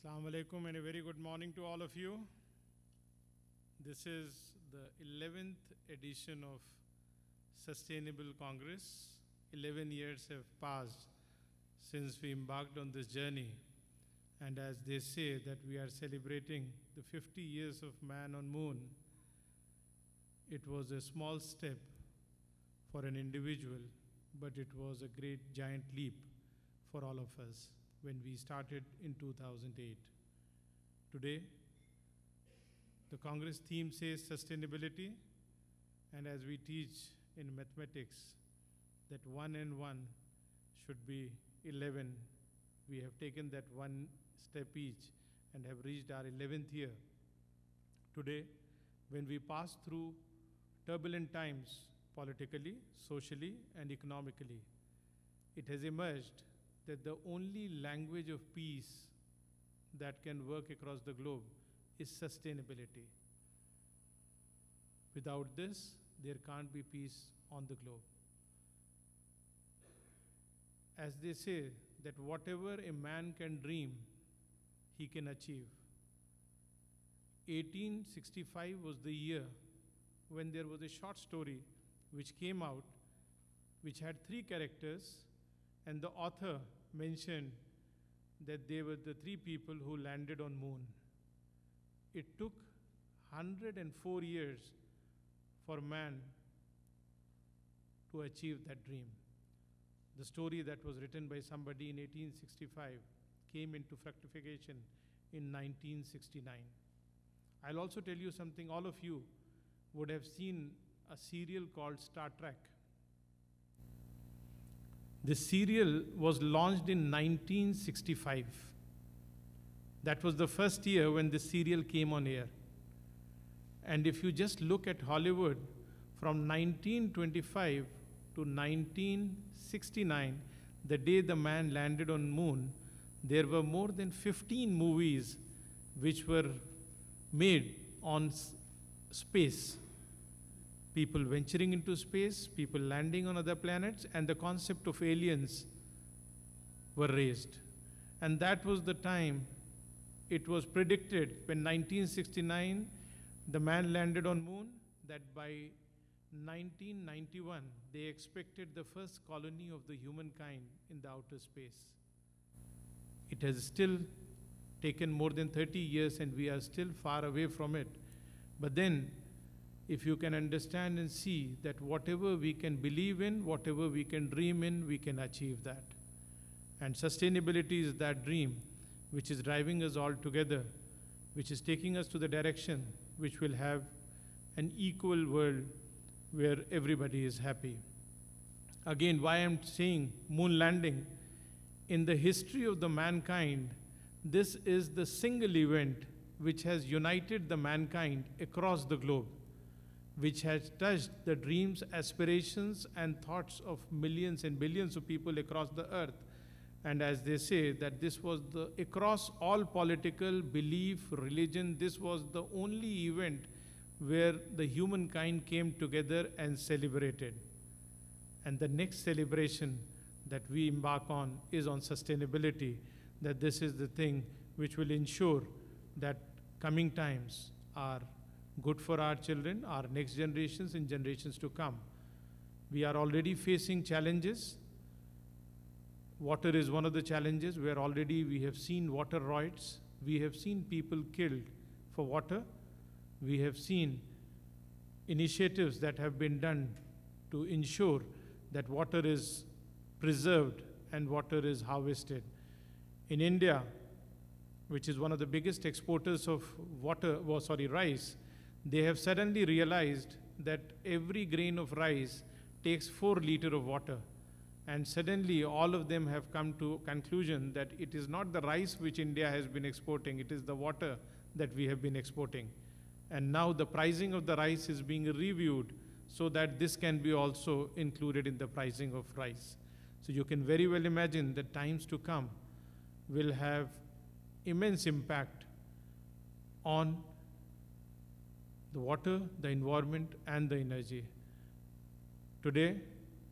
Assalamu alaikum and a very good morning to all of you. This is the 11th edition of Sustainable Congress. 11 years have passed since we embarked on this journey. And as they say that we are celebrating the 50 years of man on moon, it was a small step for an individual, but it was a great giant leap for all of us when we started in 2008. Today, the Congress theme says sustainability, and as we teach in mathematics that 1 and 1 should be 11, we have taken that one step each and have reached our 11th year. Today, when we pass through turbulent times politically, socially, and economically, it has emerged that the only language of peace that can work across the globe is sustainability. Without this, there can't be peace on the globe. As they say, that whatever a man can dream, he can achieve. 1865 was the year when there was a short story which came out, which had 3 characters, and the author mentioned that they were the 3 people who landed on moon. It took 104 years for man to achieve that dream. The story that was written by somebody in 1865 came into fructification in 1969. I'll also tell you something. All of you would have seen a serial called Star Trek. This serial was launched in 1965. That was the first year when this serial came on air. And if you just look at Hollywood, from 1925 to 1969, the day the man landed on moon, there were more than 15 movies which were made on space. People venturing into space, people landing on other planets, and the concept of aliens were raised. And that was the time it was predicted when 1969 the man landed on moon, that by 1991 they expected the first colony of the humankind in the outer space. It has still taken more than 30 years and we are still far away from it. But then, if you can understand and see that whatever we can believe in, whatever we can dream in, we can achieve that. And sustainability is that dream which is driving us all together, which is taking us to the direction which will have an equal world where everybody is happy. Again, why I'm saying moon landing, in the history of the mankind, this is the single event which has united the mankind across the globe, which has touched the dreams, aspirations, and thoughts of millions and billions of people across the earth. And as they say, that this was across all political belief, religion, this was the only event where the humankind came together and celebrated. And the next celebration that we embark on is on sustainability, that this is the thing which will ensure that coming times are good for our children, our next generations and generations to come. We are already facing challenges. Water is one of the challenges where already we have seen water riots. We have seen people killed for water. We have seen initiatives that have been done to ensure that water is preserved and water is harvested. In India, which is one of the biggest exporters of rice, they have suddenly realized that every grain of rice takes 4 liters of water. And suddenly all of them have come to conclusion that it is not the rice which India has been exporting, it is the water that we have been exporting. And now the pricing of the rice is being reviewed so that this can be also included in the pricing of rice. So you can very well imagine that times to come will have immense impact on the water, the environment, and the energy. Today,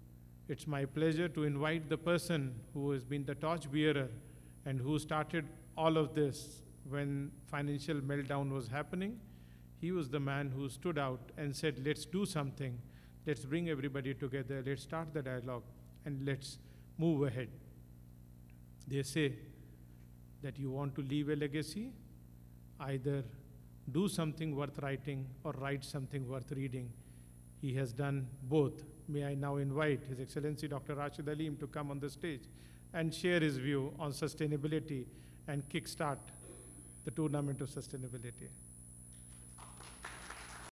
it's my pleasure to invite the person who has been the torch bearer and who started all of this, when financial meltdown was happening, he was the man who stood out and said, let's do something. Let's bring everybody together. Let's start the dialogue and let's move ahead. They say that you want to leave a legacy, either do something worth writing or write something worth reading. He has done both. May I now invite His Excellency Dr. Rashid Aleem to come on the stage and share his view on sustainability and kickstart the tournament of sustainability.